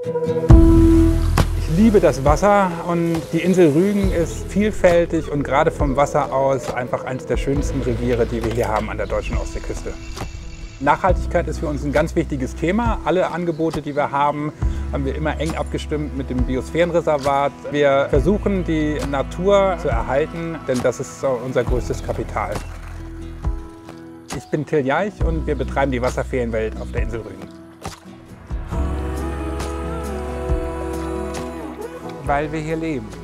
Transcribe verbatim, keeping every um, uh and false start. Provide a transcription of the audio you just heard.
Ich liebe das Wasser und die Insel Rügen ist vielfältig und gerade vom Wasser aus einfach eines der schönsten Reviere, die wir hier haben an der deutschen Ostseeküste. Nachhaltigkeit ist für uns ein ganz wichtiges Thema. Alle Angebote, die wir haben, haben wir immer eng abgestimmt mit dem Biosphärenreservat. Wir versuchen, die Natur zu erhalten, denn das ist so unser größtes Kapital. Ich bin Till Jaich und wir betreiben die Wasserferienwelt auf der Insel Rügen. Weil wir hier leben.